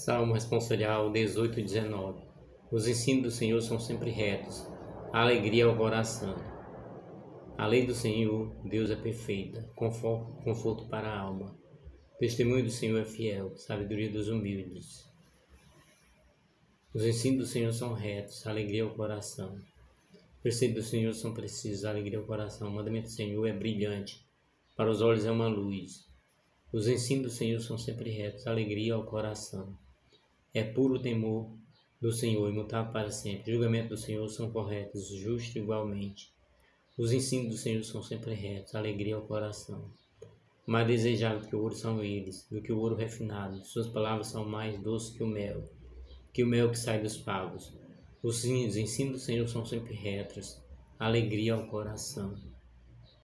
Salmo responsorial 18 e 19. Os ensinos do Senhor são sempre retos, a alegria ao coração. A lei do Senhor, Deus é perfeita, conforto para a alma. O testemunho do Senhor é fiel, sabedoria dos humildes. Os ensinos do Senhor são retos, a alegria ao coração. Os preceitos do Senhor são precisos, a alegria ao coração. O mandamento do Senhor é brilhante, para os olhos é uma luz. Os ensinos do Senhor são sempre retos, a alegria ao coração. É puro temor do Senhor, imutável para sempre. Os julgamentos do Senhor são corretos, justos igualmente. Os ensinos do Senhor são sempre retos, a alegria ao coração. Mais desejável do que o ouro são eles, do que o ouro refinado. Suas palavras são mais doces que o mel que sai dos favos. Os ensinos do Senhor são sempre retos, a alegria ao coração.